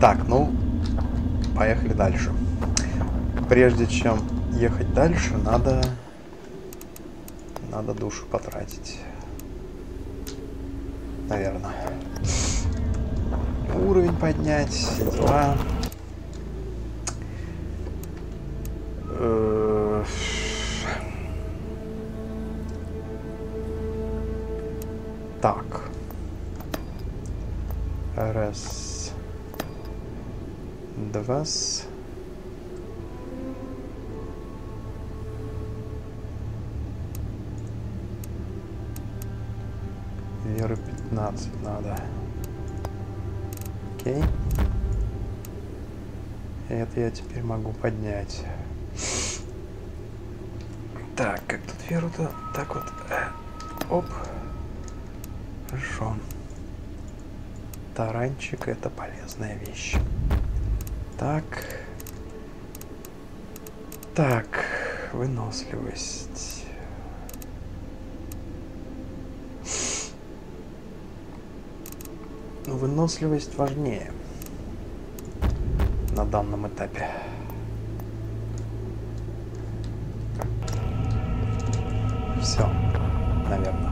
Так, ну, поехали дальше. Прежде чем ехать дальше, надо душу потратить. Наверное. Уровень поднять. Дела. Так. Раз. Два. Веры 15 надо. Окей. Это я теперь могу поднять. Так, как тут веру-то? Так вот. Оп. Хорошо. Таранчик — это полезная вещь. Так. Так. Выносливость. Но выносливость важнее на данном этапе. Все, наверное.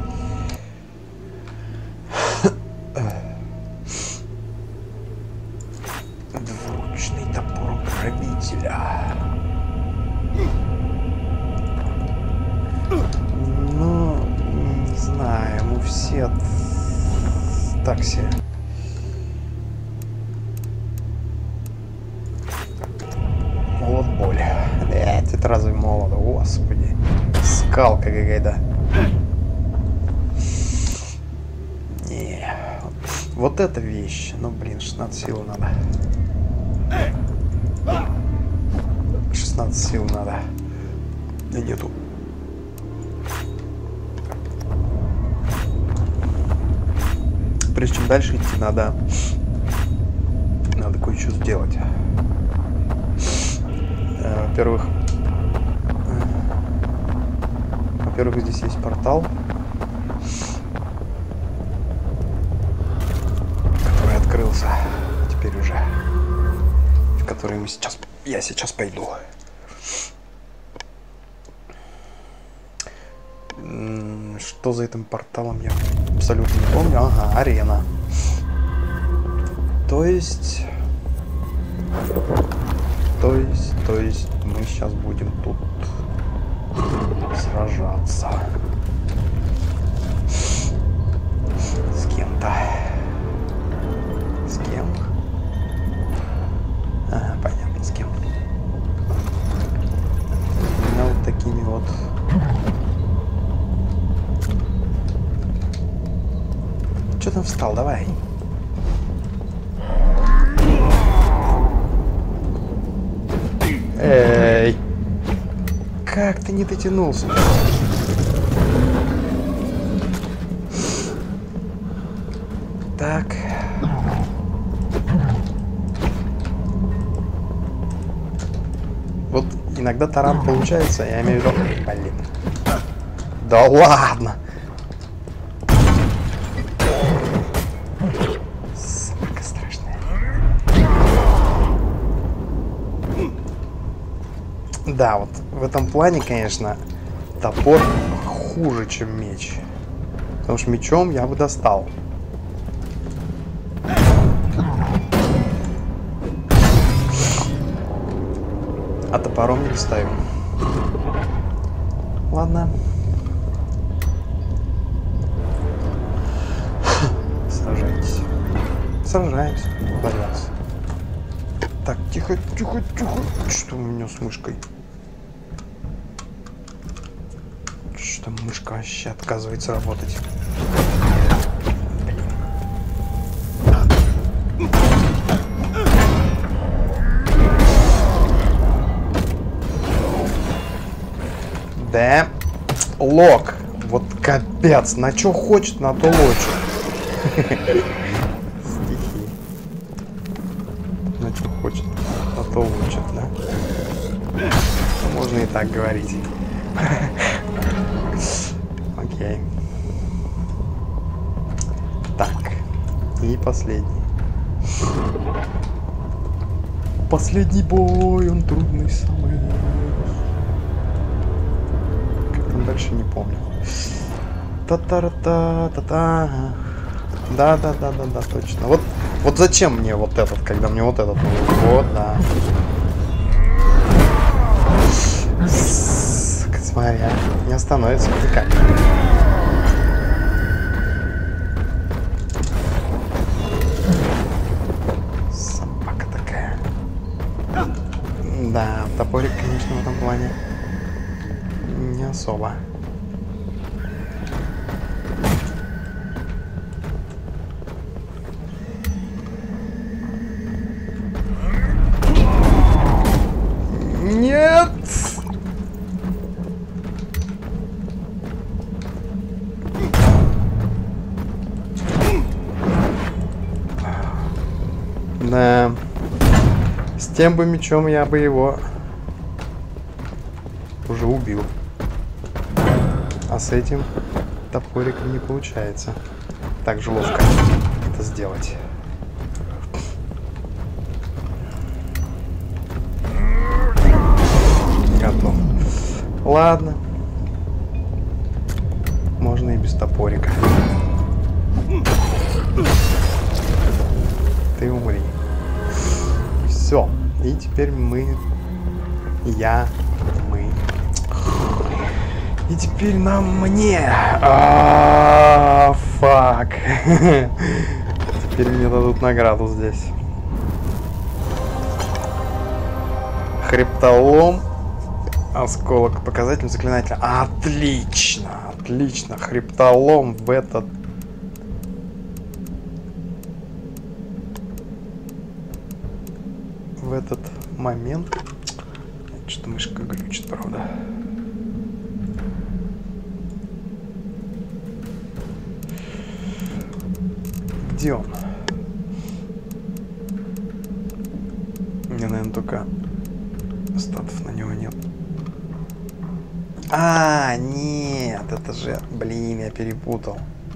Двуручный топор грабителя. Ну, не знаю, мы все так себе. Молот боли. Это разве молот? Господи. Скалка какая-то. Не. Вот эта вещь. Ну, блин, 16 сил надо. 16 сил надо. Да нету. Прежде чем дальше идти, надо кое-что сделать. Во-первых, здесь есть портал, который открылся теперь уже, в который я сейчас пойду. Что за этим порталом, я абсолютно не помню. Ага, арена. То есть мы сейчас будем тут сражаться с кем-то. С кем? Ага, понятно, с кем. У меня вот такими вот. Че там встал? Давай. Эй! Как ты не дотянулся? Так. Вот иногда таран получается, я имею в виду... Блин. Да ладно! Собака страшная. Да, вот в этом плане, конечно, топор хуже, чем меч. Потому что мечом я бы достал. А топором не достаю. Ладно. Сражайтесь. Сражаемся. Боятся. Так, тихо, тихо, тихо. Что у меня с мышкой? Что мышка вообще отказывается работать. Да. Лок. Вот капец. На что хочет, на то лочит. Стихи. На что хочет, на то лочит, да? Можно и так говорить. Окей. Так. И последний. Последний бой, он трудный самый. Как там дальше, не помню. Та-та-та-та-та. Да, точно. Вот зачем мне вот этот, когда мне вот этот? Вот, да. Смотри, не остановится никак. Собака такая. Да, топорик, конечно, в этом плане не особо. Нет! Да. С тем бы мечом я бы его уже убил. А с этим топориком не получается так же ловко это сделать. Готов. Ладно. Можно и без топорика. Ты умри. Все. И теперь мы... И теперь мне... Фак. Теперь мне дадут награду здесь. Хребтолом. Осколок. Показатель заклинателя. Отлично. Отлично. Хребтолом в этот... В этот момент... Что-то мышка глючит, правда. Где он? Мне, наверное, только статов на него нет. А, нет, это же, блин, я перепутал.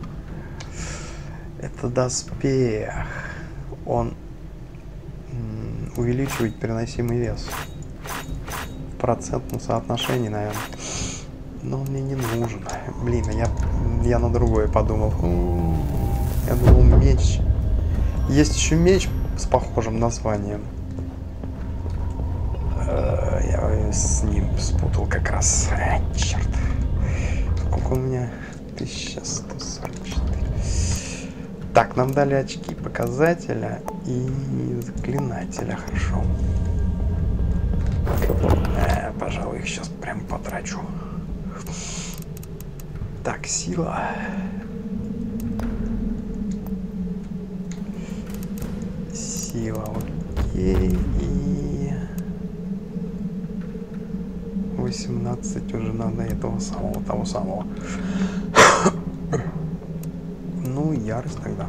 Это доспех. Он увеличивает переносимый вес. В процентном соотношении, наверное. Но он мне не нужен. Блин, я на другое подумал. Я думал, меч. Есть еще меч с похожим названием. Я с ним спутал как раз. Черт. Сколько у меня? 1144. Так, нам дали очки показателя и заклинателя. Хорошо. Пожалуй, их сейчас прям потрачу. Так, сила. Сила, окей. И 18 уже надо этого самого, того самого. Ну, ярость тогда.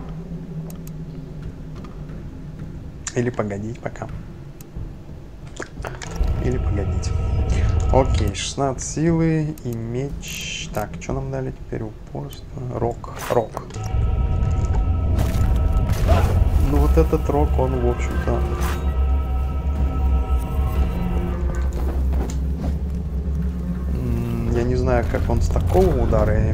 Или погодить пока. Или погодить. Окей, 16 силы и меч. Так, что нам дали теперь? Упорство. Рок. Ну вот этот рок, он, в общем-то... Я не знаю, как он с такого удара.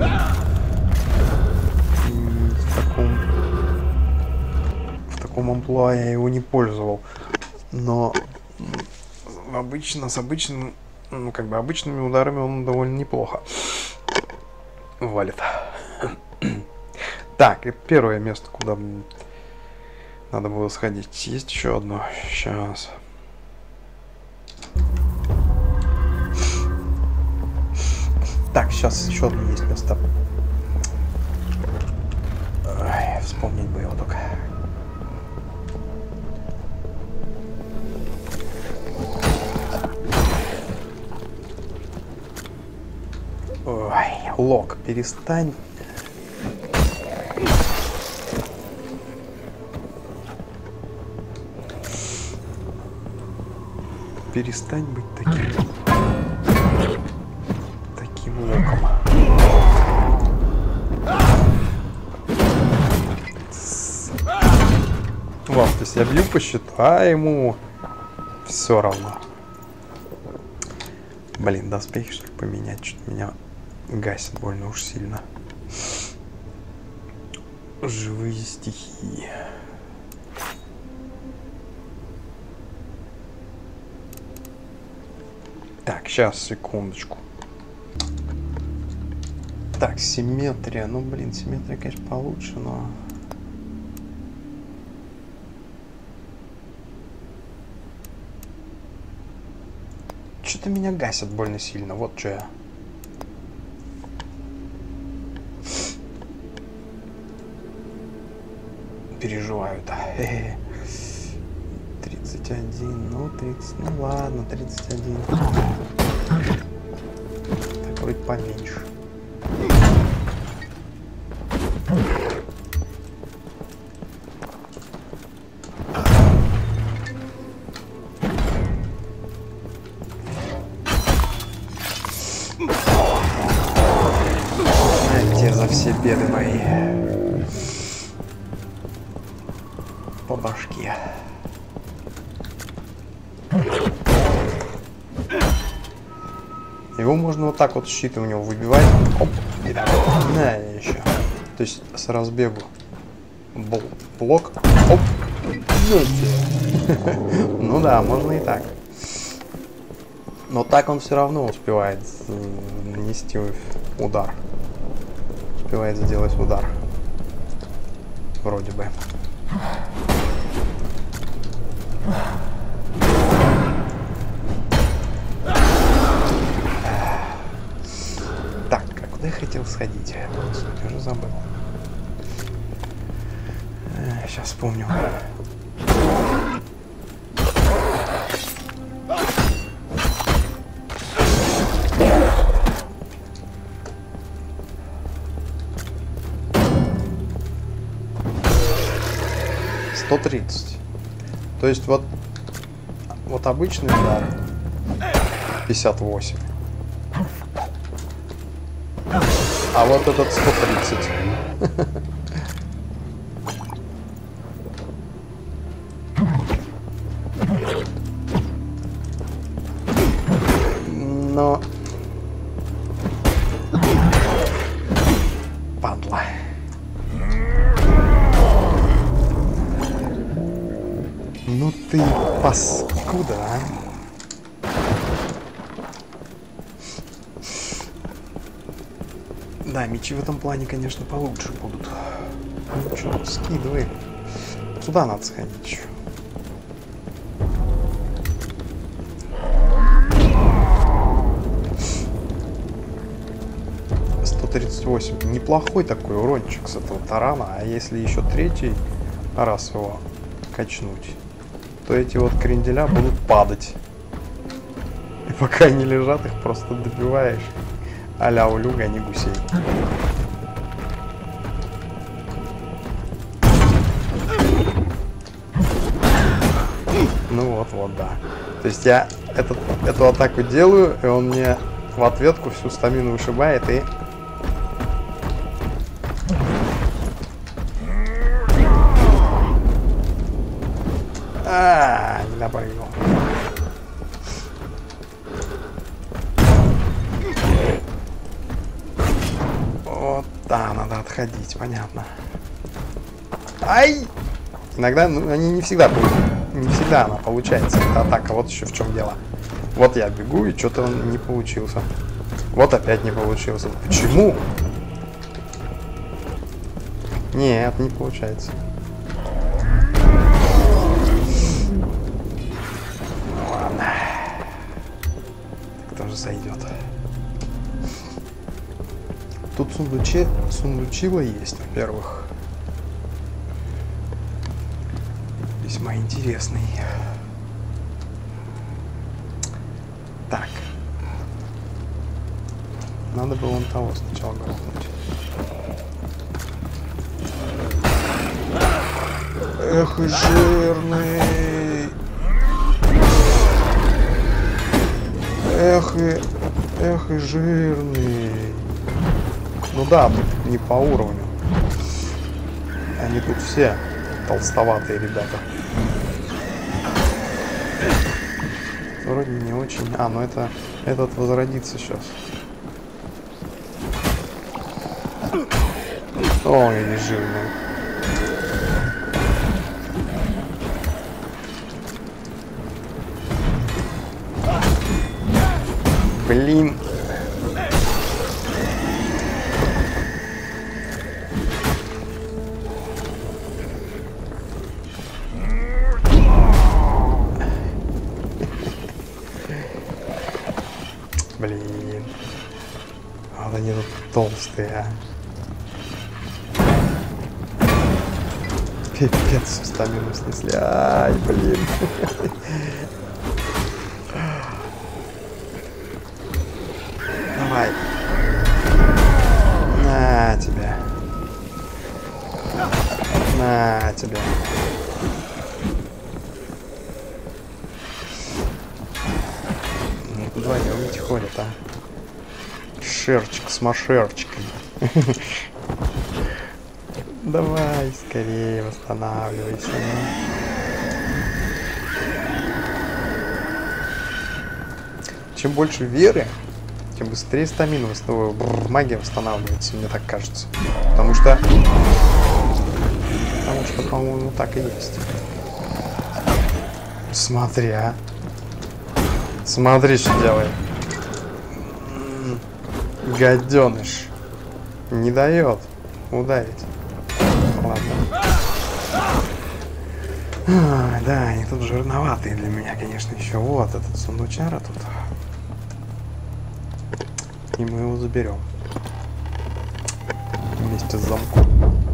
В таком амплуа я его не пользовал. Но обычно с обычным... Ну, как бы обычными ударами он довольно неплохо валит. Так, и первое место, куда надо было сходить. Есть еще одно. Сейчас. Так, сейчас еще одно есть место. Ой, вспомнить бы его только. Ой, Лок, перестань. Перестань быть таким локом. Вот, то есть я бью по щиту, а ему Все равно. Блин, доспехи что ли поменять? Что-то меня гасит больно уж сильно. Живые стихии. Так, сейчас, секундочку. Так, симметрия. Ну, блин, симметрия, конечно, получше, но... Что-то меня гасит больно сильно. Вот что я. Переживаю-то. 31, ну 30, ну ладно, 31. Так, вроде поменьше. Те за все беды мои. По башке. Его можно вот так вот щиты у него выбивать. Оп. На, еще. То есть с разбегу. Блок. Оп. Ну да, можно и так. Но так он все равно успевает нанести удар. Успевает сделать удар. Вроде бы. Так, а куда я хотел сходить? Я уже забыл. Сейчас вспомню. $130. То есть вот обычный удар 58. А вот этот 130. Но... Падла. Ну ты паскуда, а? Да, мечи в этом плане, конечно, получше будут. Ну что, скидывай. Сюда надо сходить еще. $138. Неплохой такой урончик с этого тарана. А если еще третий раз его качнуть, то эти вот кренделя будут падать. И пока они лежат, их просто добиваешь. А-ля улюга, а не гусей. Ну вот, да. То есть я эту атаку делаю, и он мне в ответку всю стамину вышибает и... Не допрыгнул. Вот, да, надо отходить, понятно. Ай! Иногда, ну, они не всегда она получается, эта атака. Вот еще в чем дело. Вот я бегу, и что-то он не получился. Вот опять не получился. Почему? Нет, не получается. Ладно. Так тоже сойдет. Тут сундучило есть, во-первых. Весьма интересный. Так. Надо было вон того сначала грохнуть. Эх, и жирный. Эх, и жирный. Ну да, тут не по уровню. Они тут все толстоватые ребята. Вроде не очень. А, ну это этот возродится сейчас. О, я не жирный. Блин. Блин. Вот они тут толстые, а. Пипец, стамину снесли. Ай, блин. Давай. На тебя. На тебя. Ну, вдвоем ведь ходят, а. Шерчик с машерчиком. Давай, скорее восстанавливайся. Чем больше веры, тем быстрее стамина магия восстанавливается, мне так кажется. Потому что, по-моему, так и есть. Смотри, а. Смотри, что делает. Гаденыш. Не дает ударить. Ладно. Да, они тут жирноватые для меня, конечно, еще. Вот этот сундучара тут. И мы его заберем. Вместе с замком.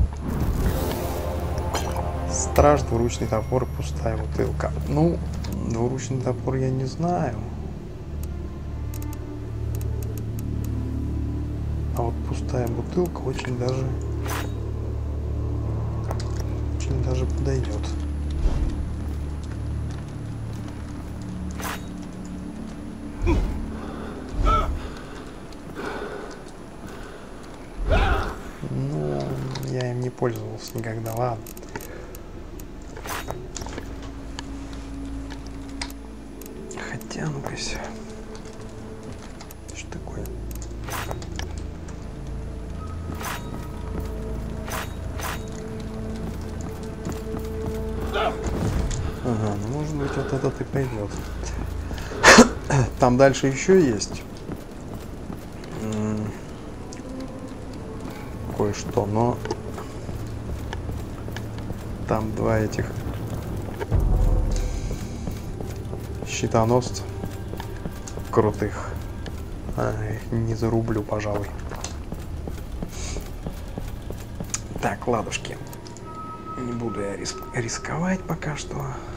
Страж, двуручный топор, пустая бутылка. Ну, двуручный топор я не знаю. А вот пустая бутылка очень даже подойдет. Ну, я им не пользовался никогда, ладно. Хотя, ну-ка, что такое? Ага, ну может быть вот этот и пойдет. Там дальше еще есть кое-что, но там два этих щитоносца крутых. Их не зарублю, пожалуй. Так, ладушки. Не буду я рисковать пока что.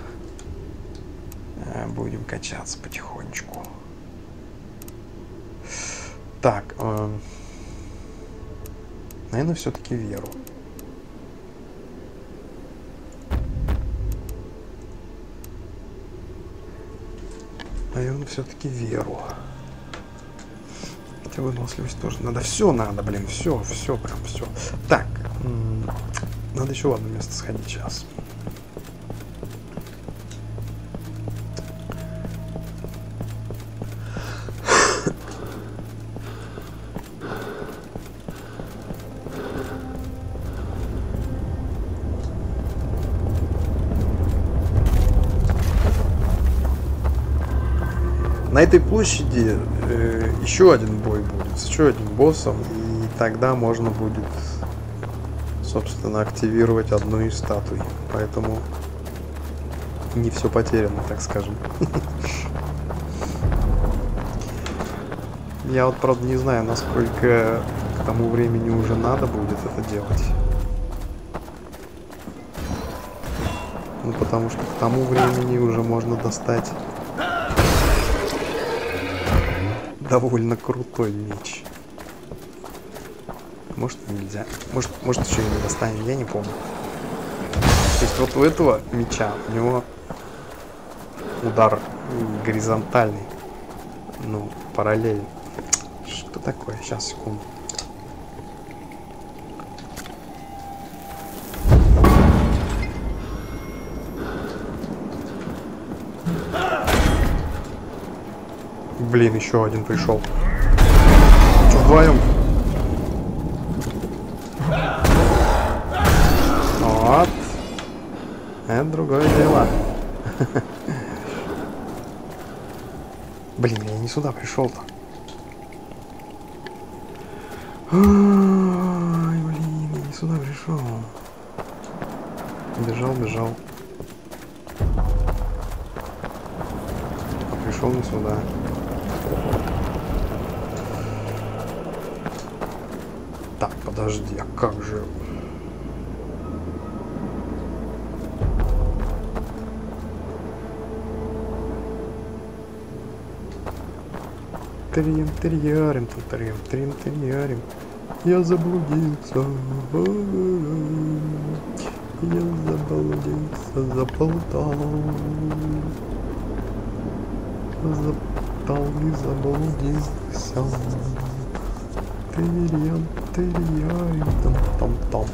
Будем качаться потихонечку. Так, наверное, все-таки веру. Наверное, все-таки веру. Хотя выносливость тоже надо. Все надо, блин, все, прям все. Так, надо еще в одно место сходить сейчас. На этой площади еще один бой будет, с еще одним боссом, и тогда можно будет, собственно, активировать одну из статуй. Поэтому не все потеряно, так скажем. Я вот, правда, не знаю, насколько к тому времени уже надо будет это делать. Ну, потому что к тому времени уже можно достать довольно крутой меч. Может, нельзя. Может еще и не достанем, я не помню. То есть вот у этого меча у него удар горизонтальный. Ну, параллельно. Что такое? Сейчас, секунду. Блин, еще один пришел. Что вдвоем? Вот. Это другое дело. Блин, я не сюда пришел-то. Ой, блин, я не сюда пришел. Бежал. А пришел не сюда. Так, подожди, а как же... Трим-трим-трим, я заблудился. Я заблудился, заплутал. Заплутал и заблудился. Трим-трим, там-там-там.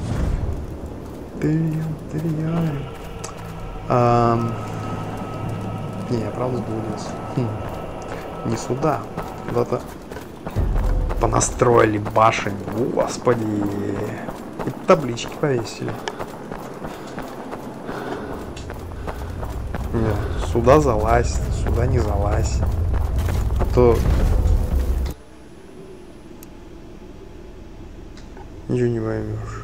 Трим-трим. Не, я правда заблудился. Не сюда. Куда-то понастроили башень. Господи. И таблички повесили. Нет, сюда залазь, сюда не залазь. А то... Ничего не поймешь.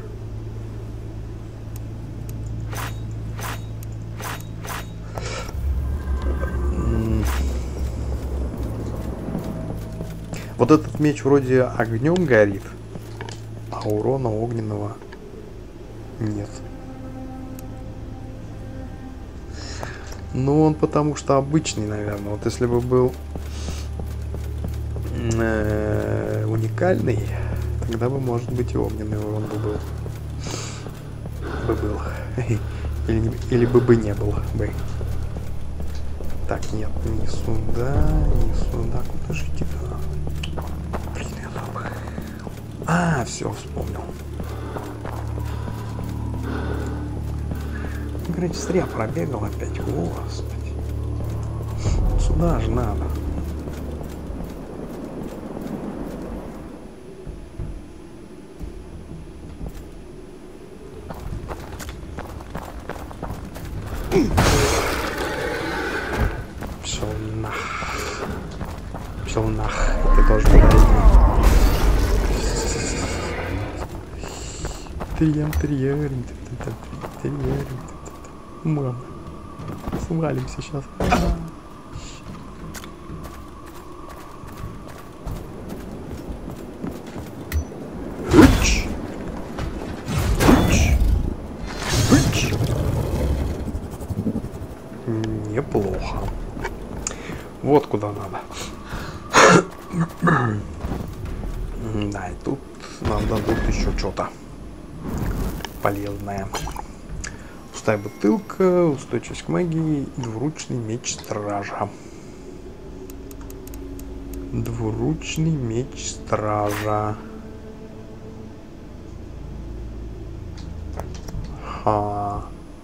Вот этот меч вроде огнем горит, а урона огненного нет. Ну, он потому что обычный, наверное. Вот если бы был уникальный, тогда бы, может быть, и огненный урон бы был. Или бы не было бы. Так, нет, не сюда. Куда же идти? Блин, я забыл. А, все, вспомнил. Короче, зря пробегал опять. Господи. Сюда же надо. Пошел нах. Ты тоже подойди. Трем. Мама. Свалимся сейчас. Неплохо. Вот куда надо. Да, и тут нам дадут еще что-то полезное. Пустая бутылка, устойчивость к магии и двуручный меч стража. Двуручный меч стража. Ха.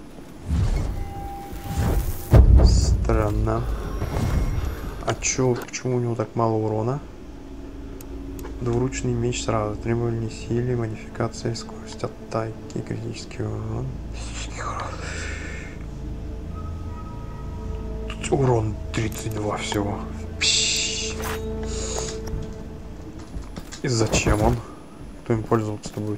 Странно. А чё, почему у него так мало урона? Двуручный меч сразу. Требование силы, модификация, скорость атаки, критический урон. Тут урон 32 всего. Пш. И зачем он? Кто им пользоваться-то будет?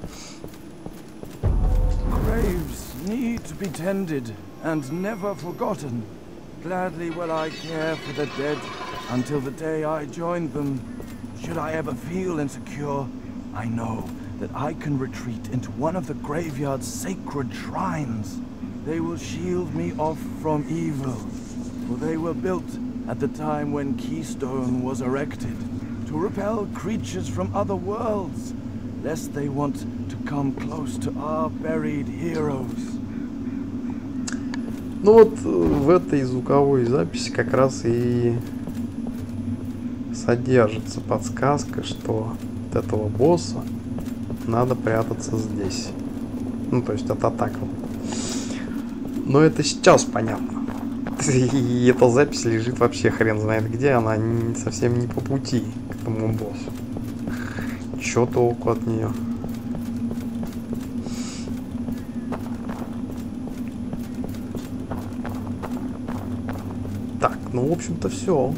Graves need to be tended and never forgotten. Gladly will I care for the dead until the day I join them. Should I ever feel insecure, I know that I can retreat into one of the graveyard's sacred shrines. They will shield me off from evil, for they were built at the time when Keystone was erected, to repel creatures from other worlds, lest they want to come close to our buried heroes. Ну вот в этой звуковой записи как раз и содержится подсказка, что от этого босса надо прятаться здесь. Ну, то есть от атаки. Но это сейчас понятно. И эта запись лежит вообще хрен знает где, она совсем не по пути к этому боссу. Чё толку от нее? Так, ну в общем-то все.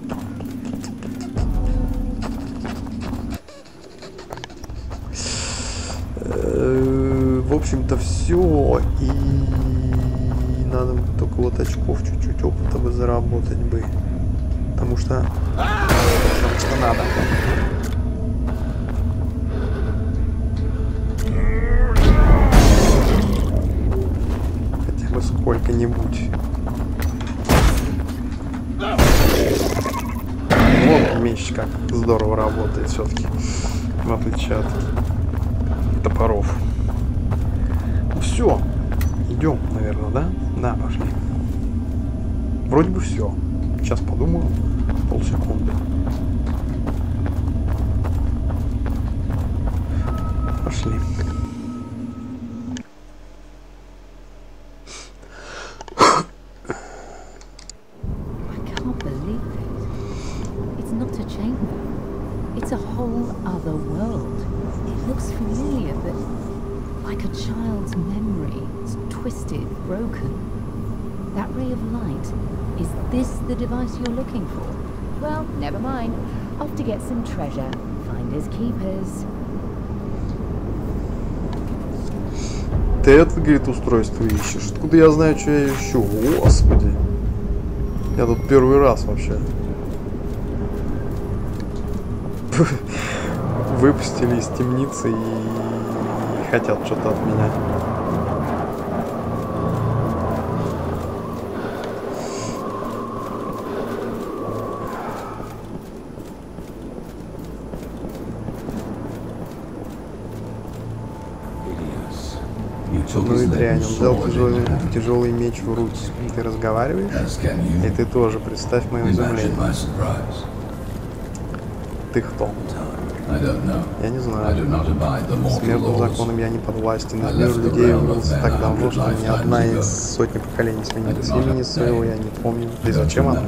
В общем-то все. И надо только вот очков чуть-чуть опыта бы заработать бы. Потому что надо. Хотя бы сколько-нибудь. Вот меч как здорово работает все-таки. В отличие от топоров. Все. Идем, наверное, да? Да, пошли. Вроде бы все. Сейчас подумаю. Полсекунды. Пошли. It's a whole other world. It looks familiar, but like a child's memory. It's twisted, broken. That ray of light, is this the device you're looking for? Well, never mind. Off to get some treasure. Finders keepers. Ты это, говорит, устройство ищешь? Откуда я знаю, что я ищу? Господи. Я тут первый раз вообще. Выпустили из темницы и хотят что-то от меня. Ну и дрянь, он взял тяжелый меч в руки. Ты разговариваешь? И ты тоже, представь мое изумление. Ты кто? Я не знаю. Смертным законам я не подвластен. Мир людей вернулся так давно, что ни одна из сотни поколений сменилась. Имени своего я не помню. Да и зачем оно?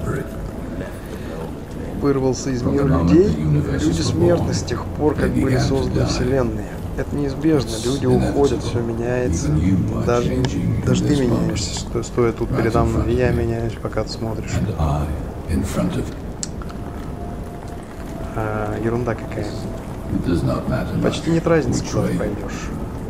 Вырвался из мира людей. Люди смертны с тех пор, как были созданы вселенные. Это неизбежно. Люди уходят, все меняется. Даже ты меняешься. Что стоя тут передо мной, я меняюсь, пока ты смотришь. Ерунда какая. Почти нет разницы, куда ты пойдешь.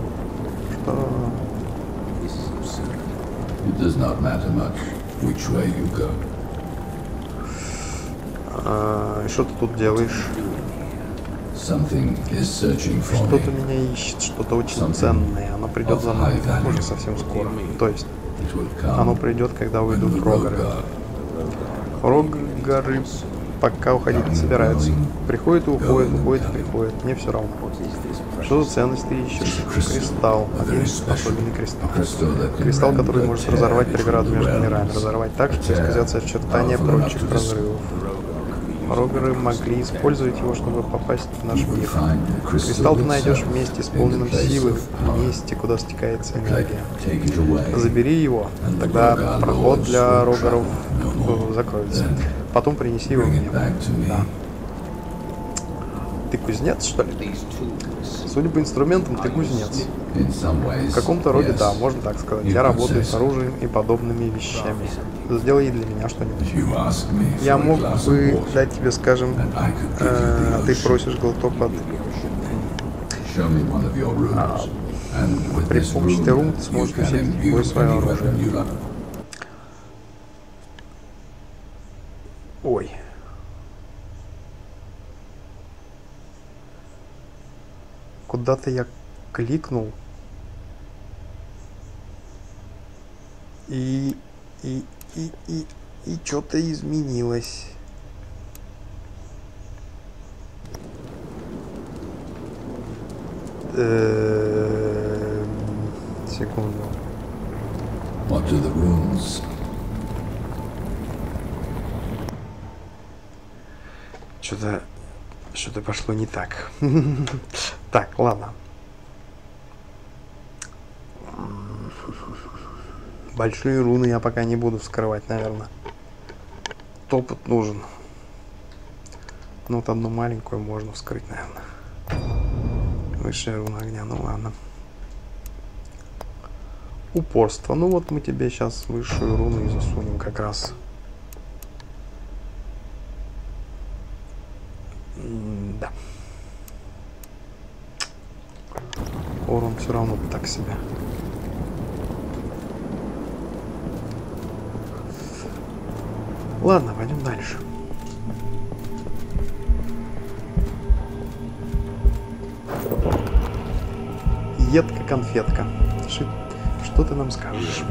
Что ты тут делаешь? Что-то меня ищет, что-то очень ценное. Оно придет за мной уже совсем скоро. То есть, оно придет, когда уйдут рогары. Рогары пока уходить не собираются. Приходит и уходит, уходит и приходит. Мне все равно. Что за ценность ты ищешь? Кристалл. Один особенный кристалл. Кристалл, который может разорвать преграду между мирами. Разорвать так, что исказятся очертания прочих разрывов. Рогары могли использовать его, чтобы попасть в наш мир. Кристалл ты найдешь в месте, исполненном силы, в месте, куда стекается энергия. Забери его, тогда проход для рогаров закроется. Потом принеси его мне. Да. Ты кузнец, что ли? Судя по инструментам, ты кузнец. В каком-то роде, да, можно так сказать. Я работаю с оружием и подобными вещами. Сделай для меня что-нибудь. Я мог бы дать тебе, скажем, ты просишь глоток воды. При помощи этой рун ты сможешь усилить любое свое оружие. Ой. Куда-то я кликнул. И что-то изменилось. Секунду. What do the runes? Что-то пошло не так. Так, ладно. Большие руны я пока не буду вскрывать, наверное. Опыт нужен. Ну вот одну маленькую можно вскрыть, наверное. Высшая руна огня, ну ладно. Упорство. Ну вот мы тебе сейчас высшую руну и засунем как раз. Да. Урон все равно так себе. Ладно, пойдем дальше. Едка-конфетка. Что ты нам скажешь?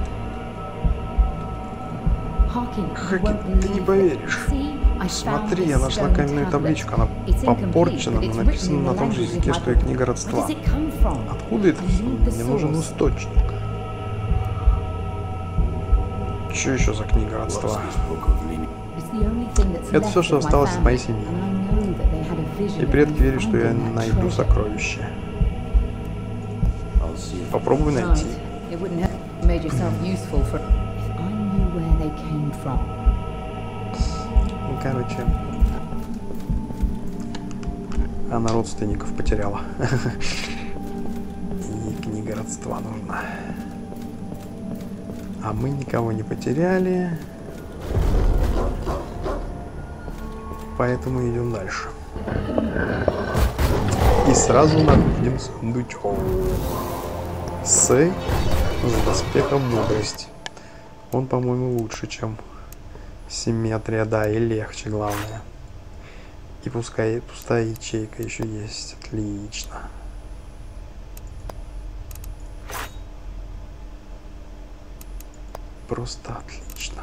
Хаки, ты не поверишь. Смотри, я нашла каменную табличку. Она попорчена, но написано на том же языке, что и книга родства. Откуда это? Мне нужен источник. Что еще за книга родства? Это все, что осталось от моей семьи. И предки верят, что я найду сокровище. Попробуй найти. Ну, короче, она родственников потеряла. И книга родства нужна. А мы никого не потеряли. Поэтому идем дальше. И сразу находим сундучок. С доспехом мудрости. Он, по-моему, лучше, чем симметрия, да, и легче, главное. И пускай пустая ячейка еще есть. Отлично. Просто отлично.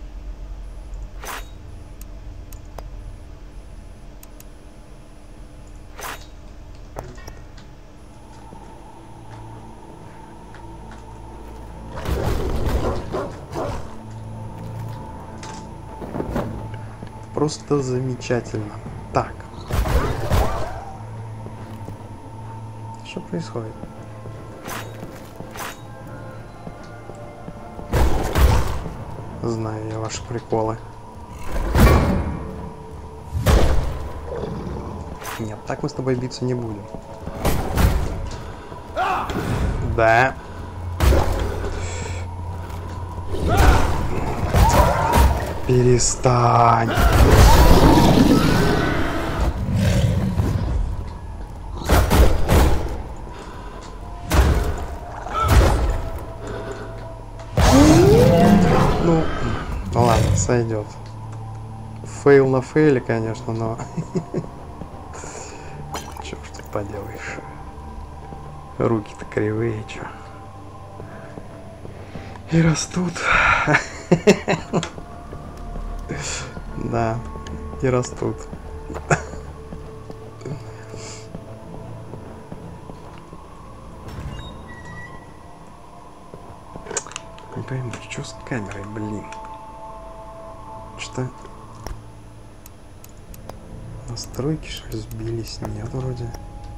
Просто замечательно. Так. Что происходит? Знаю я ваши приколы. Нет, так мы с тобой биться не будем. Да. Перестань. Ну, ладно, сойдет. Фейл на фейле, конечно, но... Чё ж тут поделаешь? Руки-то кривые, чё? И растут. Да, и растут. Не пойму, что с камерой, блин. Что? Настройки, что ли, сбились? Нет, вроде.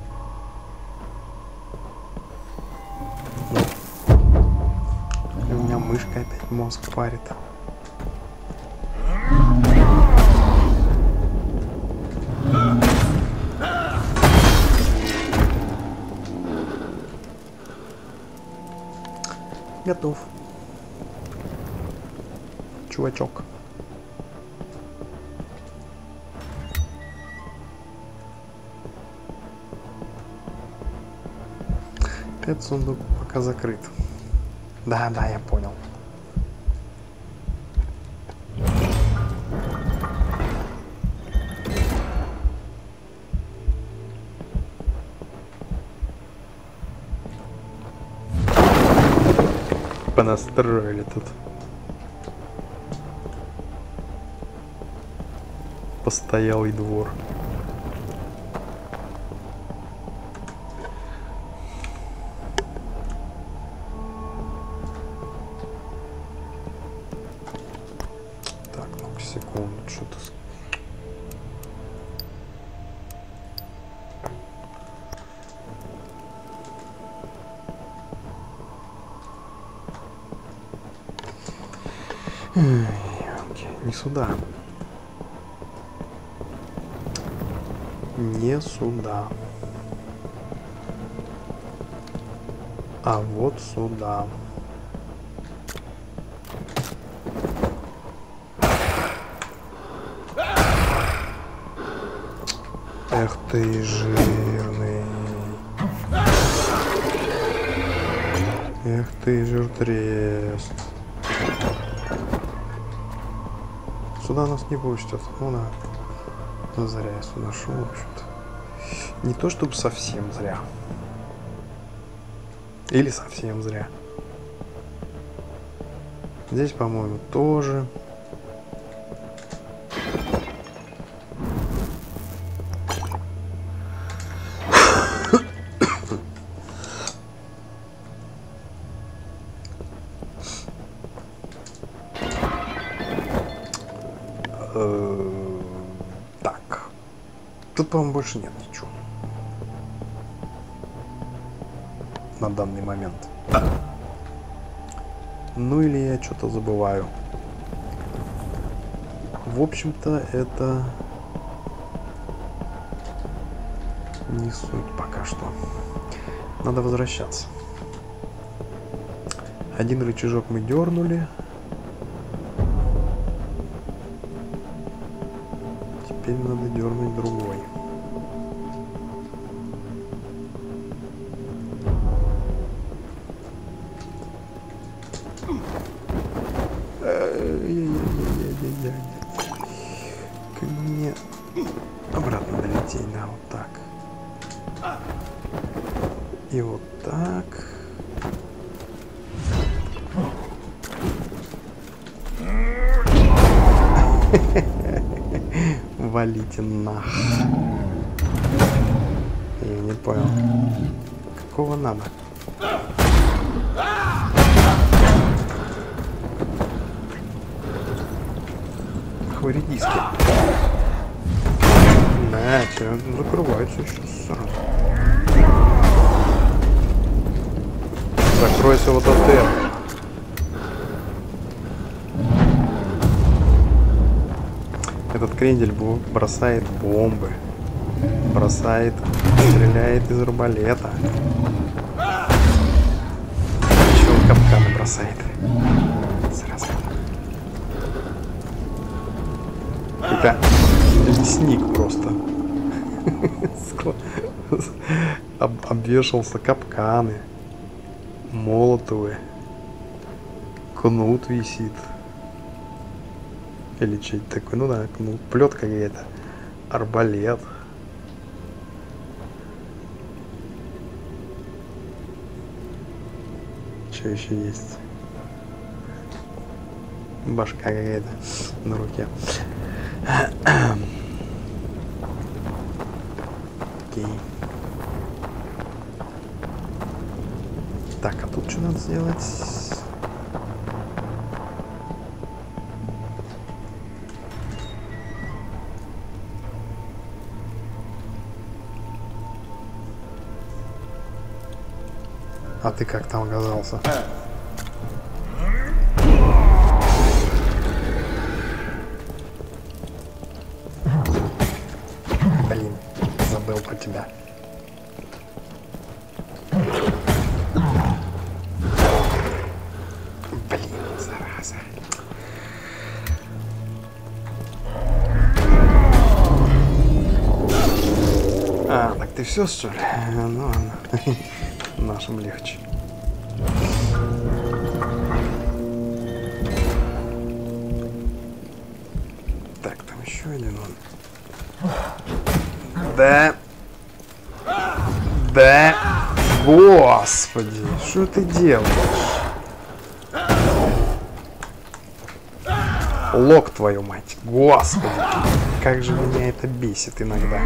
Или у меня мышка опять мозг парит. Готов. Чувачок. Этот сундук пока закрыт. Да, я понял. Понастроили тут. Постоялый двор. Так, ну-ка, секунду, что-то... Не сюда. Не сюда. А вот сюда. Эх ты жирный. Эх ты жиртрес. Сюда нас не пустят. Ну да. Зря я сюда шел, в общем-то. Не то чтобы совсем зря. Или совсем зря. Здесь, по-моему, тоже. Так. Тут, по-моему, больше нет ничего. На данный момент. Ну или я что-то забываю. В общем-то, это не суть пока что. Надо возвращаться. Один рычажок мы дернули. Теперь надо дернуть другой. Как мне обратно долететь, да, вот так. И вот так. Валите нах. Я не понял. Какого надо? Редиски. Да, что, закрывается еще сразу. Закройся вот от этого. Этот крендель бросает бомбы. Бросает, стреляет из арбалета. Еще он капканы бросает. Сразу. Это лесник просто. Обвешался капканы. Молотовые. Кнут висит. Или что-то такое. Ну да, кнут. Плетка какая-то. Арбалет. Что еще есть? Башка какая-то на руке. Окей. Так, а тут что надо сделать? А ты как там оказался? Блин, забыл про тебя. Блин, зараза. А, так ты все, что ли? Ну ладно. Нашим легче. Так, там еще один он. Да. Да. Господи, что ты делаешь? Лок, твою мать. Господи, как же меня это бесит иногда.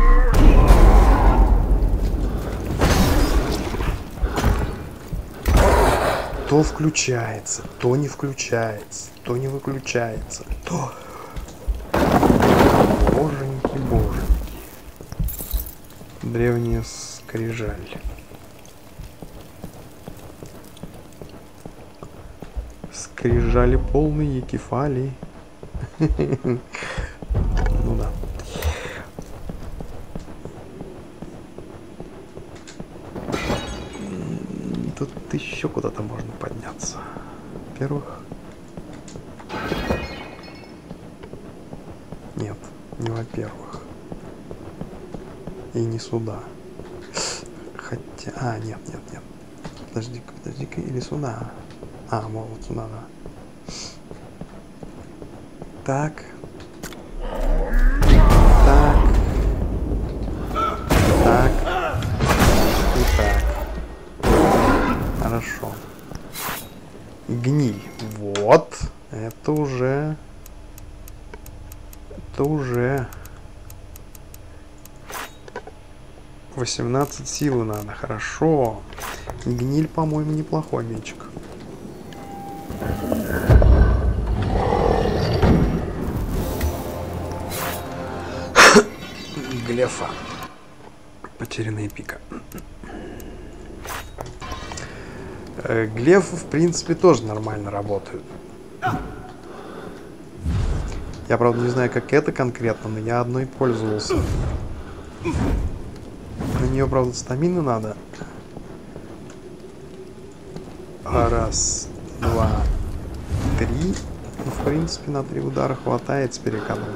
То включается, то не включается, то не выключается, то... Боженьки, боженьки. Древняя скрижаль. Скрижали полные кефали. Ну да. Тут еще куда-то можно подняться. Во-первых... Нет, не во-первых. И не сюда. Хотя... А, нет. Подожди-ка, или сюда. А, вот сюда, да. Так. И так. Хорошо. Гниль. Вот. Это уже 18 силы надо. Хорошо. Гниль, по-моему, неплохой мечик. Глефа. Потерянная пика. Глефы, в принципе, тоже нормально работают. Я, правда, не знаю, как это конкретно, но я одной пользовался. На нее, правда, стамины надо. Раз, два, три. Ну, в принципе, на 3 удара хватает с перекатом.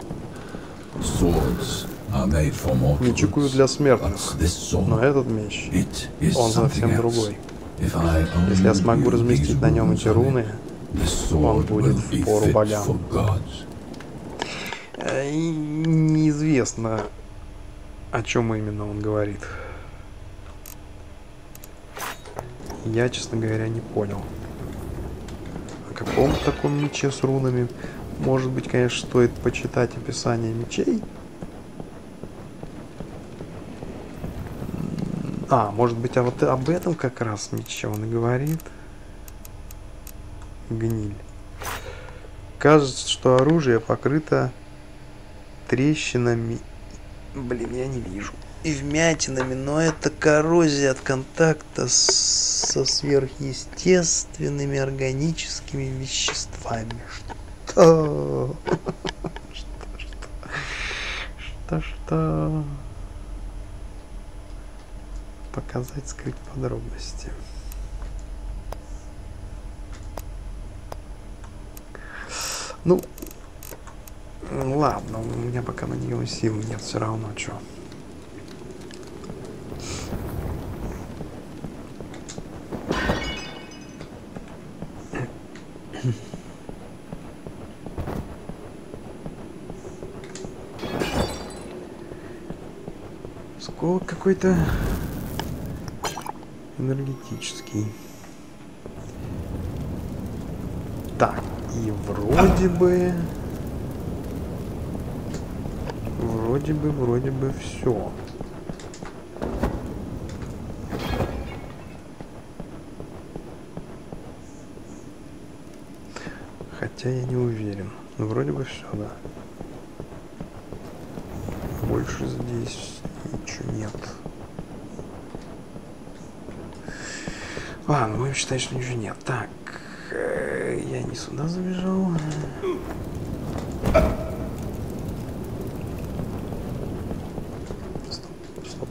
Мечи для смертных. Но этот меч, он совсем другой. Если я смогу разместить на нем эти руны, он будет впору богам. Неизвестно, о чем именно он говорит. Я, честно говоря, не понял. О каком таком мече с рунами? Может быть, конечно, стоит почитать описание мечей? А, может быть, а вот об этом как раз мече он и говорит. Гниль. Кажется, что оружие покрыто трещинами. Блин, я не вижу. И вмятинами, но это коррозия от контакта со сверхъестественными органическими веществами. Что? Что? Показать, скрыть подробности. Ну, ладно, у меня пока на нее сил нет, все равно, что. Скол какой-то энергетический. Так, и вроде бы все. Хотя я не уверен. Но вроде бы все, да. Больше здесь ничего нет. Ладно, будем считать, что ничего нет. Так, я не сюда забежал. Стоп.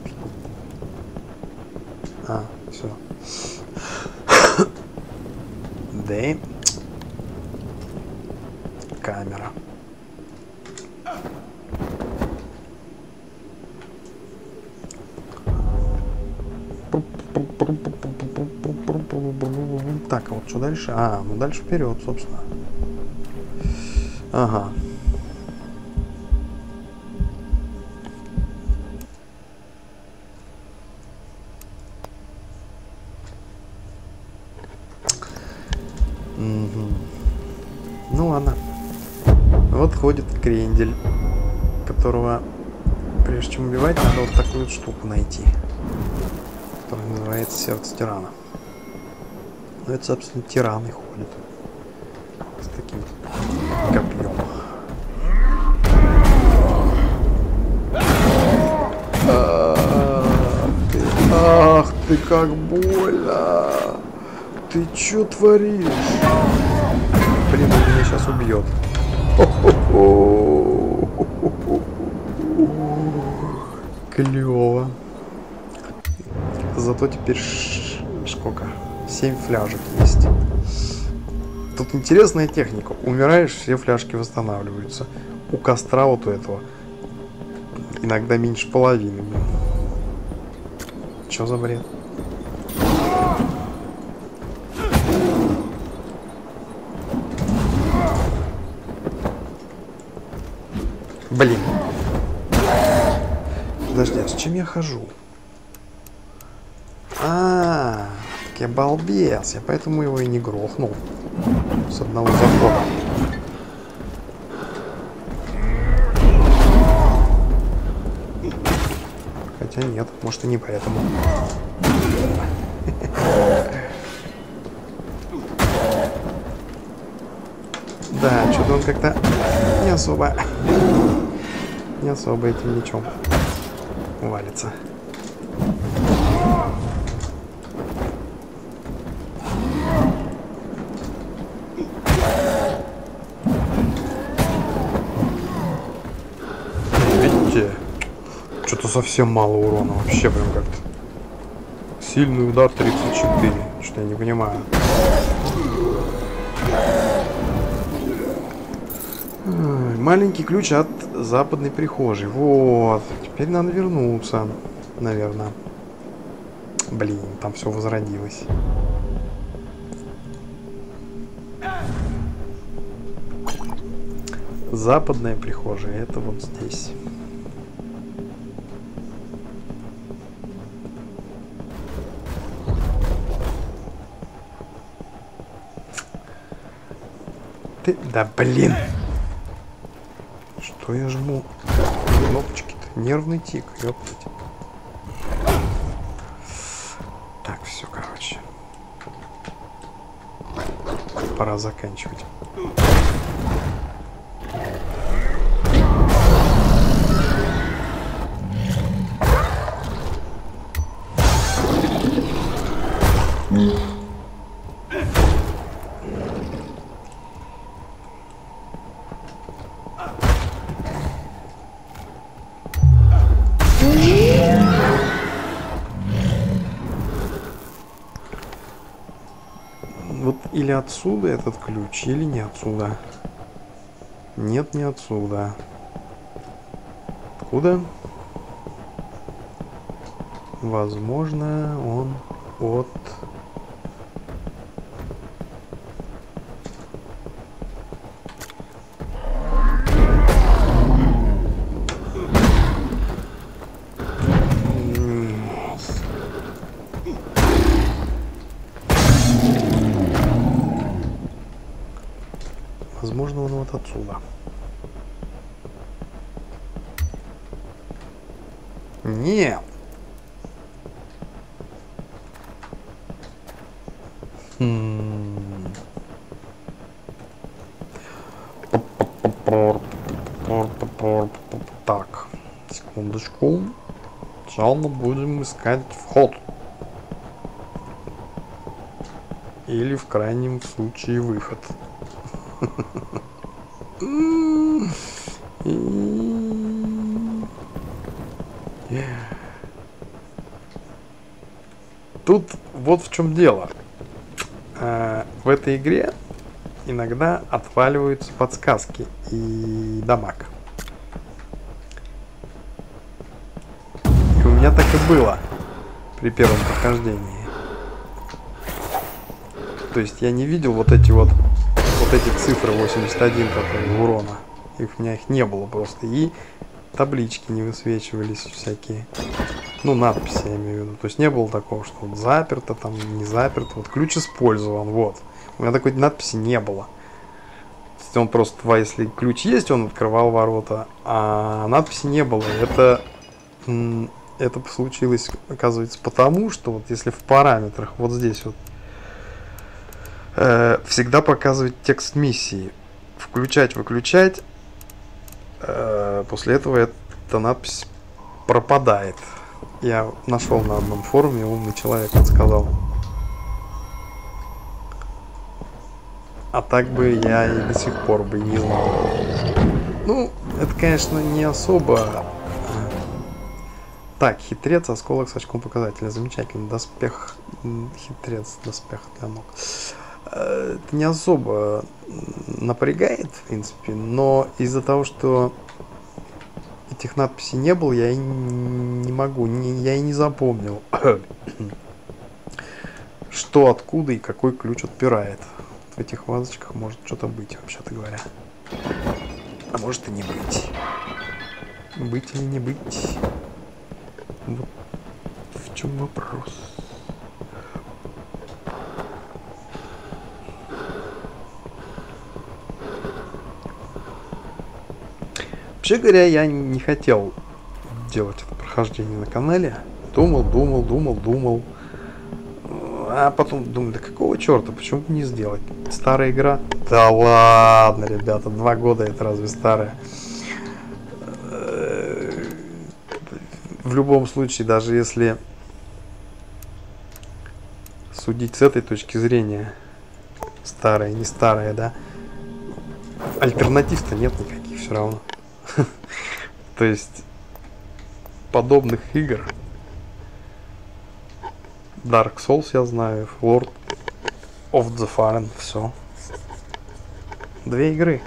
А, все. Да. Камера. Так, а вот что дальше? А, ну дальше вперед, собственно. Ага. Угу. Ну ладно. Вот ходит крендель, которого, прежде чем убивать, надо вот такую вот штуку найти, которая называется сердце тирана. Ну, это, собственно, тираны ходят с таким копьем. Ах ты, как больно! Ты чё творишь? Блин, он меня сейчас убьет. Клево. Зато теперь сколько? 7 фляжек есть. Тут интересная техника. Умираешь, все фляжки восстанавливаются. У костра вот у этого иногда меньше половины. Чё за бред? Блин. Подожди, а с чем я хожу? Так я балбес. Я поэтому его и не грохнул. С одного захода. Хотя нет, может и не поэтому. Да, что-то он как-то не особо этим мечом валится. Видите? Что-то совсем мало урона. Вообще прям как-то. Сильный удар 34. Что я не понимаю. Маленький ключ от западной прихожей. Вот. Теперь надо вернуться, наверное. Блин, там все возродилось. Западная прихожая. Это вот здесь. Да блин. Что я жму? Кнопочки-то. Нервный тик, ёптать. Так, все, короче. Пора заканчивать. Вот или отсюда этот ключ, или не отсюда. Нет, не отсюда. Откуда? Возможно, он от... Возможно, он вот отсюда. Нет. Так, секундочку. Сначала будем искать вход. Или в крайнем случае выход. Тут вот в чем дело. В этой игре иногда отваливаются подсказки и дамаг. И у меня так и было при первом прохождении. То есть я не видел вот эти цифры 81, которые урона. У меня их не было просто. И таблички не высвечивались всякие. Ну, надписи я имею в виду. То есть не было такого, что вот заперто, там не заперто. Вот ключ использован, вот. У меня такой надписи не было. То есть он просто, если ключ есть, он открывал ворота, а надписи не было. Это случилось, оказывается, потому, что вот если в параметрах вот здесь вот всегда показывает текст миссии. Включать, выключать. После этого эта надпись пропадает. Я нашел на одном форуме, умный человек подсказал. А так бы я и до сих пор бы не знал. Ну, это, конечно, не особо... Так, хитрец, осколок с очком показателя. Замечательно. Доспех. Хитрец, доспех для ног. Это не особо напрягает, в принципе, но из-за того, что этих надписей не было, я и не могу, я и не запомнил, что, откуда и какой ключ отпирает. В этих вазочках может что-то быть, вообще-то говоря. А может и не быть. Быть или не быть. Вот в чем вопрос. Вообще говоря, я не хотел делать это прохождение на канале. Думал. А потом думаю, да какого черта, почему бы не сделать? Старая игра? Да ладно, ребята, 2 года это разве старая? В любом случае, даже если судить с этой точки зрения, старая, не старая, да, альтернатив-то нет никаких все равно. То есть подобных игр Dark Souls я знаю, Lord of the Fallen, все. 2 игры.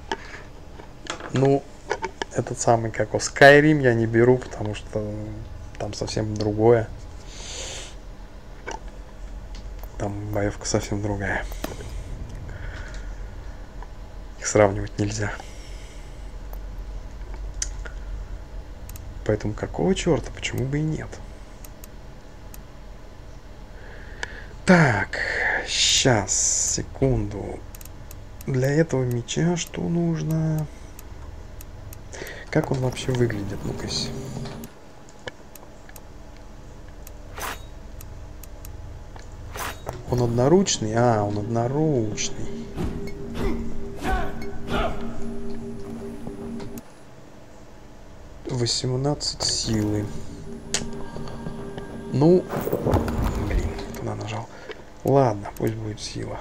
Ну, этот самый, как его, Skyrim я не беру, потому что там совсем другое. Там боевка совсем другая. Их сравнивать нельзя. Поэтому какого черта, почему бы и нет? Так, сейчас, секунду. Для этого меча что нужно? Как он вообще выглядит? Ну-ка. Он одноручный? А, он одноручный. «18 силы». Ну, блин, туда нажал. Ладно, пусть будет сила.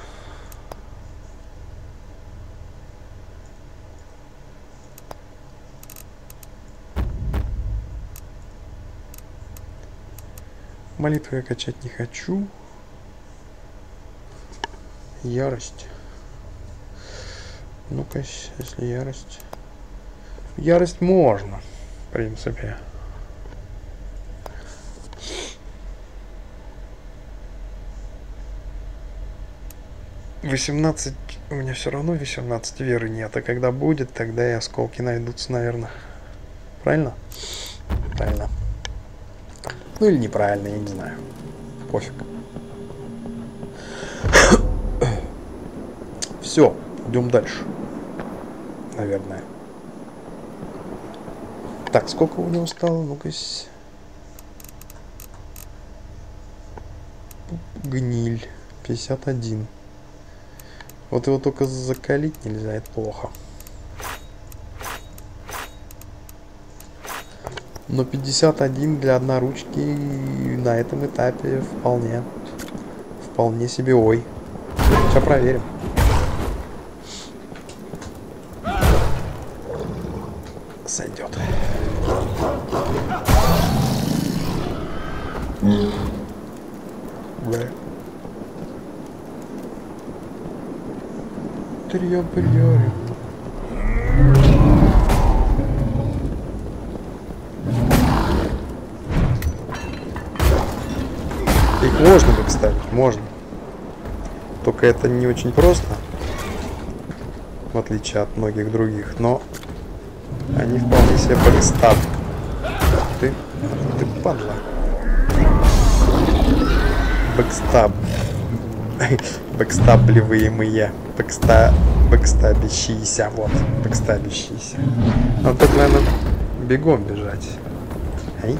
Молитву я качать не хочу. Ярость. Ну-ка, если ярость. Ярость можно, в принципе. «18» у меня все равно 18 веры нет, а когда будет, тогда и осколки найдутся, наверное. Правильно? Правильно. Ну или неправильно, я не знаю. Пофиг. Все, идем дальше. Наверное. Так, сколько у него стало? Ну-ка. Гниль. 51. Вот его только закалить нельзя, это плохо. Но 51 для одноручки на этом этапе вполне себе ой. Сейчас проверим. Сойдет. Бля. Трьё-прьё. Их можно бы ставить, можно. Только это не очень просто, в отличие от многих других, но они вполне себе бэкстаб. Ты падла. Бэкстаб. Бэкстабливаемые. Бэкстабящиеся. Вот. Бэкстабящиеся. Ну тут, наверное, бегом бежать. Ай.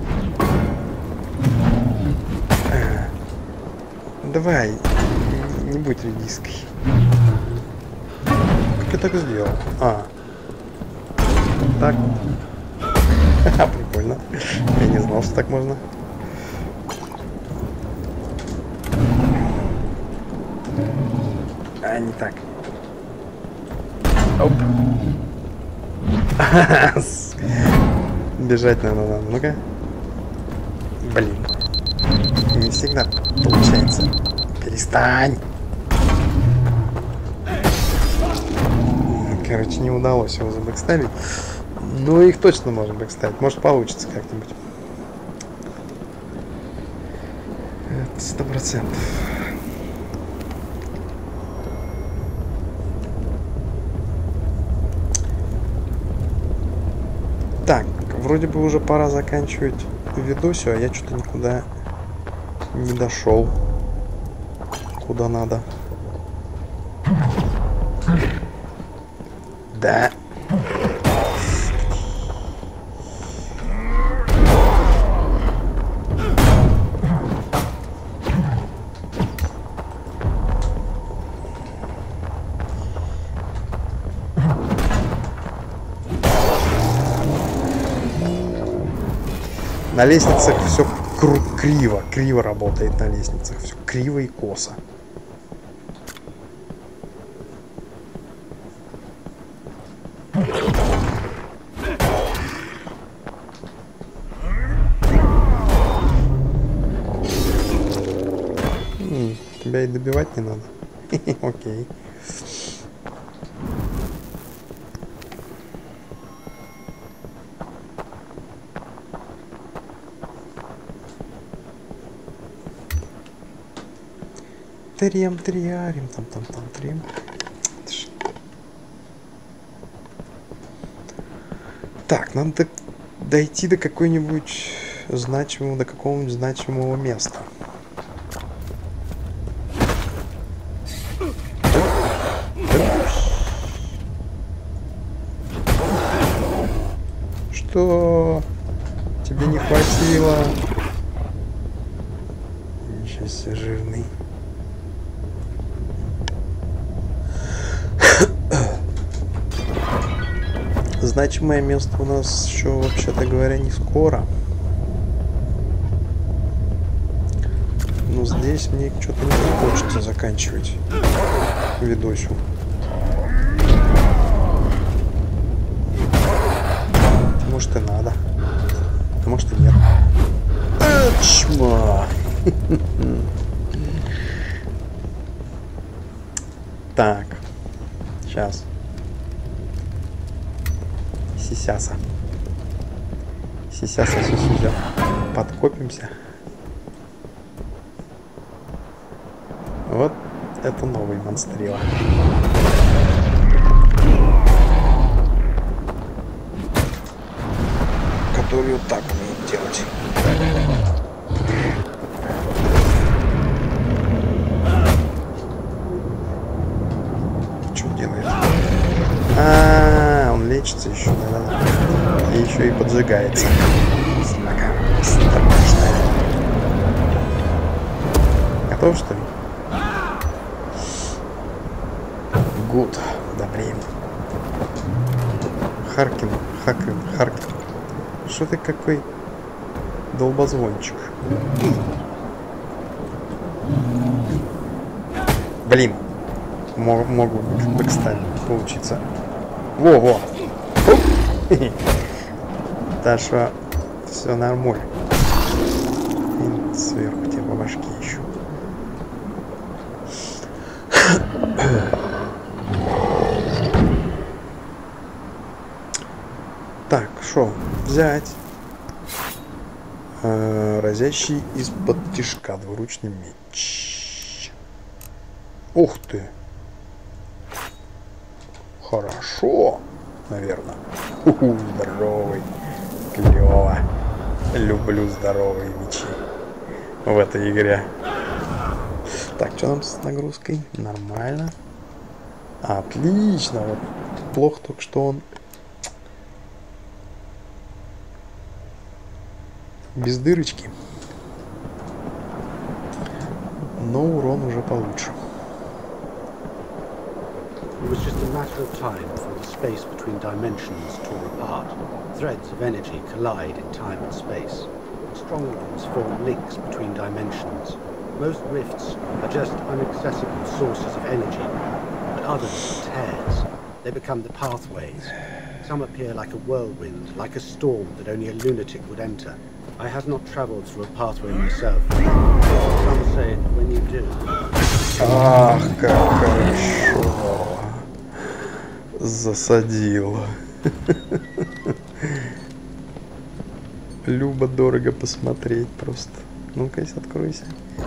Давай. Не будь редиской. Как я так сделал? А. Так. Ха-ха, прикольно. Я не знал, что так можно. А, не так. Оп. Бежать надо. Ну-ка. Блин. Не всегда получается. Перестань. Короче, не удалось его забэкставить. Но их точно можно бэкставить. Может, получится как-нибудь. Это 100%. Так, вроде бы уже пора заканчивать видосик, а я что-то никуда не дошел. Куда надо. Да. На лестницах все криво работает на лестницах, все криво и косо. Тебя и добивать не надо. Окей. Трем, триарим, там, трем. Так, надо дойти до какой-нибудь значимого, до какого-нибудь значимого места. Что? Тебе не хватило? Ничего себе, жирный. Значимое место у нас еще, вообще-то говоря, не скоро. Но здесь мне что-то не хочется заканчивать видосик. Может и надо. А может и нет. Чма. Так. Сейчас. Сисяса. Сисяса, сисюзя. Подкопимся. Вот это новый монстрила. Который вот так умеет делать. Что делает? Он лечится еще, да. И еще и поджигается. Готов, что ли? Гуд. Да блин. Харкин. Что ты какой долбозвончик? Блин. Могу бэкстайм получиться. Во-во. Так что все нормально. И сверху тебе по башке еще. Так, шо взять? Разящий из-под тишка двуручный меч. Ух ты! Хорошо, наверное. Здоровый. Клево. Люблю здоровые мечи в этой игре. Так, что там с нагрузкой? Нормально. Отлично. Вот плохо только, что он без дырочки. Но урон уже получше. It was just a matter of time before the space between dimensions tore apart. Threads of energy collide in time and space. Strong ones form links between dimensions. Most rifts are just inaccessible sources of energy, but others are tears. They become the pathways. Some appear like a whirlwind, like a storm that only a lunatic would enter. I have not traveled through a pathway myself. Some say when you do... Ах, как хорошо. Засадил. Любо-дорого посмотреть просто. Ну-ка, откройся.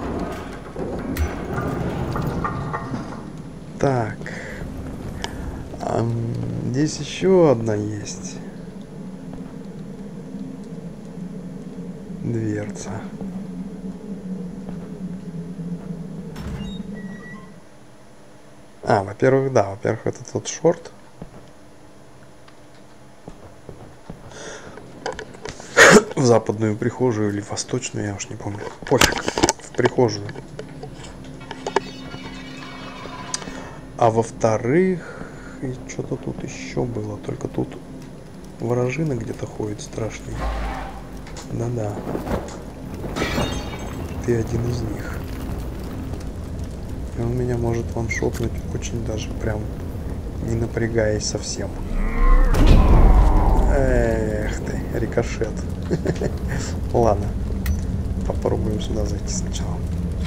Так. Здесь еще одна есть. Дверца. Во-первых, да. Во-первых, это тот шорт. В западную прихожую или восточную, я уж не помню. Пофиг. В прихожую. А во-вторых, и что-то тут еще было. Только тут вражина где-то ходит страшный. Да-да. Ты один из них. И он меня может ваншотнуть очень даже прям не напрягаясь совсем. Эх ты, рикошет. Ладно. Попробуем сюда зайти сначала.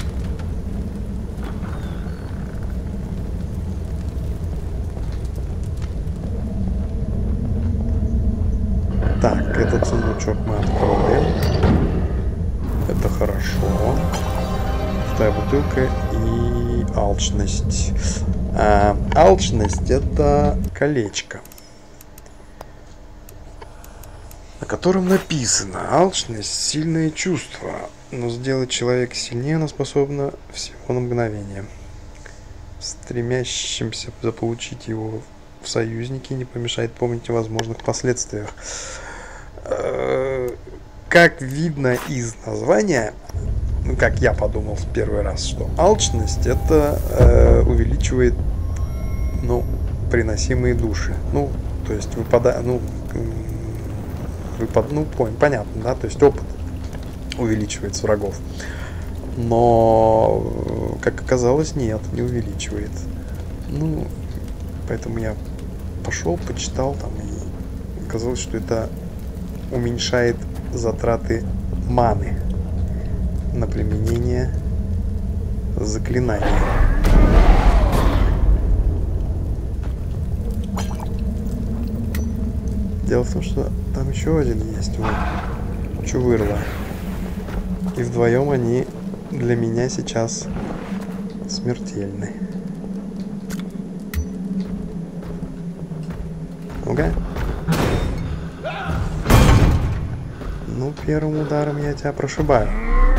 Так, этот сундучок мы откроем. Это хорошо. Пустая бутылка и алчность. Алчность — это колечко, на котором написано: алчность — сильное чувство, но сделать человека сильнее она способна всего на мгновение. Стремящимся заполучить его в союзники не помешает помнить о возможных последствиях. Как видно из названия, как я подумал в первый раз, что алчность — это увеличивает, приносимые души. То есть понятно, да, то есть опыт увеличивает врагов. Но, как оказалось, нет, не увеличивает. Поэтому я пошел, почитал там, и оказалось, что это уменьшает затраты маны на применение заклинаний. Дело в том, что там еще один есть, чувырла. И вдвоем они для меня сейчас смертельны. Ну-ка. Первым ударом я тебя прошибаю.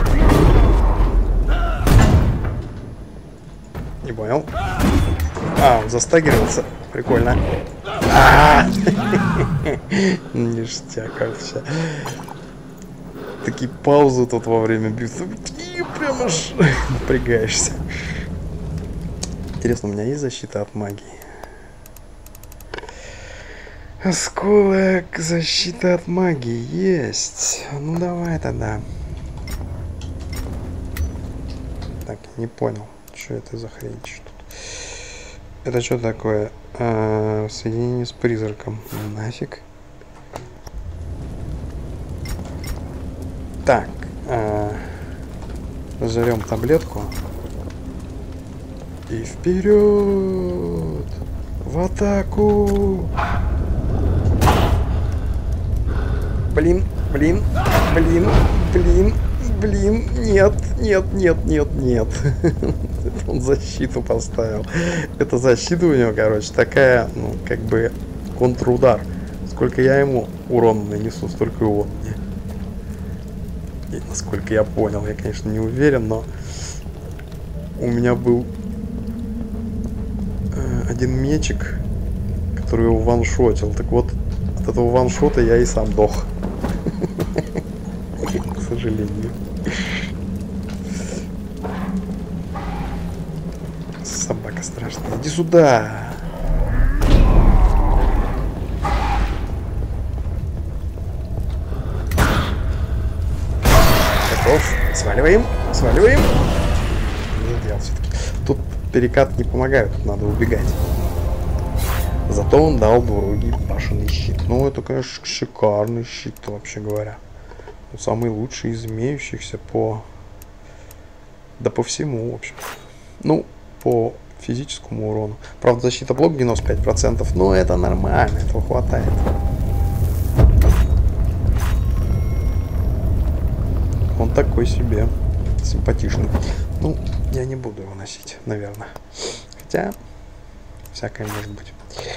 Не понял. Он застагивается. Прикольно. Ништяк вообще. Такие паузы тут во время битвы. Прям аж напрягаешься. Интересно, у меня есть защита от магии? Осколок, защита от магии есть. Ну давай тогда. Так, не понял, что это за хрень тут. Это что такое? Соединение с призраком. Нафиг. Так, зажарем таблетку. И вперед! В атаку! Блин, нет. Он защиту поставил. Это защита у него, короче, такая, как бы контрудар. Сколько я ему урона нанесу, столько и он мне. И насколько я понял, я, конечно, не уверен, но у меня был один мечик, который его ваншотил. Так вот, от этого ваншота я и сам дох. К сожалению. Собака страшная. Иди сюда. Готов. Сваливаем. взял все-таки. Тут перекат не помогает, тут надо убегать. Зато он дал двурогий башенный щит. Ну, это, конечно, шикарный щит, вообще говоря. Самый лучший из имеющихся по... Да по всему, в общем. Ну, по физическому урону. Правда, защита блок 95%, но это нормально, этого хватает. Он такой себе симпатичный. Ну, я не буду его носить, наверное. Хотя, всякое может быть.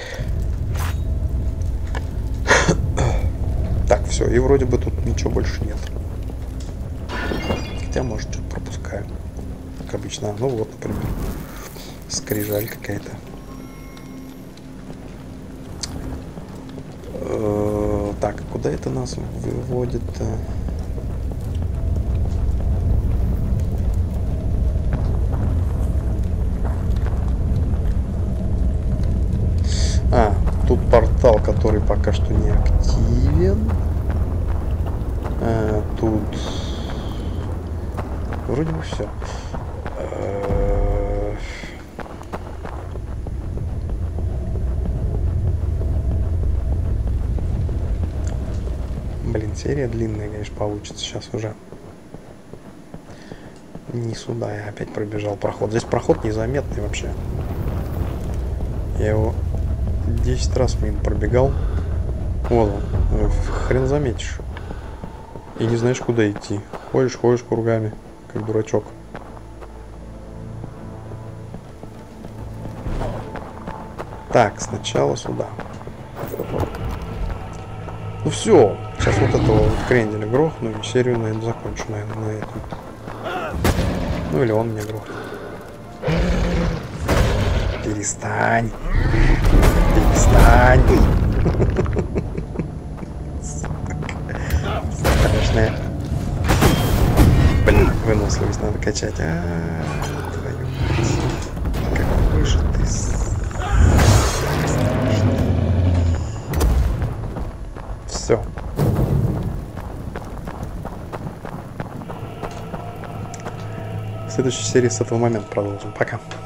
Так, все, и вроде бы тут ничего больше нет. Хотя, может, что-то пропускаю. Как обычно. Ну вот, например, скрижаль какая-то. Так, куда это нас выводит-то? Тут портал, который пока что не активен. Тут вроде бы все. Блин, серия длинная, конечно, получится сейчас уже. Не сюда, я опять пробежал проход. Здесь проход незаметный вообще. Я его 10 раз мимо пробегал. Вот он. Хрен заметишь. И не знаешь, куда идти. Ходишь кругами, как дурачок. Так, сначала сюда. Ну все. Сейчас вот этого вот кренделя грохну и серию, наверное, закончу, наверное, на этом. Ну или он меня грохнет. Перестань. Перестань. Страшная. Блин, выносливость надо качать. Твою мать. Какой же ты все. В следующей серии с этого момента продолжим. Пока.